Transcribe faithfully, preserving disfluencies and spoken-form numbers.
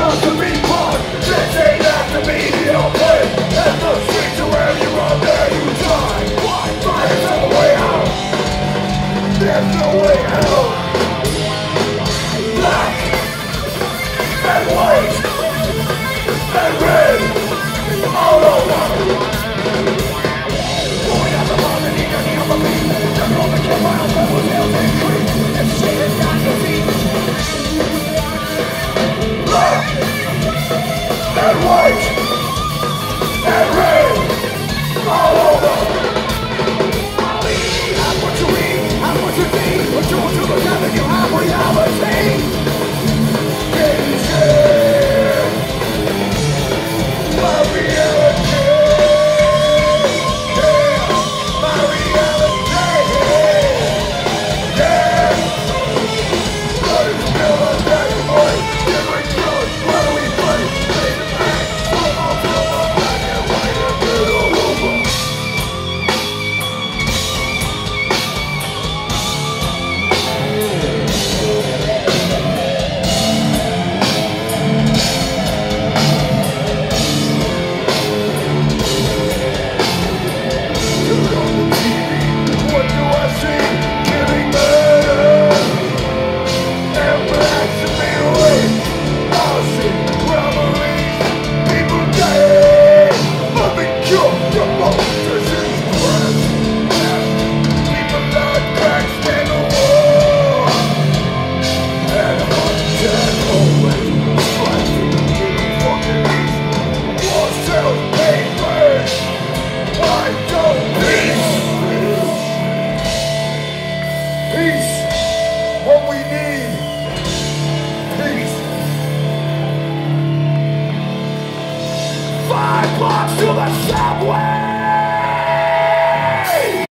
not to be part. This ain't have to be your place. And the streets are where you run, there you die. Why? There's no way out. There's no way out. Black and white and red all over. Going out the bottom and eating the upper beat. They're going to kill miles, but we'll nail their creep. And shit is not the beat. Black and white and red all over. Have what you eat, have what you need. What you want to look at and you have reality. It's here. My reality. Yeah, my reality. Yeah. Blood is still a dead boy. Different colors, what do we play? Play the back. Come on, come on, black and white and red all over. What do I see? Getting better. And black to be awake. I see robberies. People dying. Nothing cured from monsters in cracks. People like cracks in the war. And hot death always strikes me to the fucking east. War sells papers. I don't peace. Peace, what we need. Peace. Five blocks to the subway.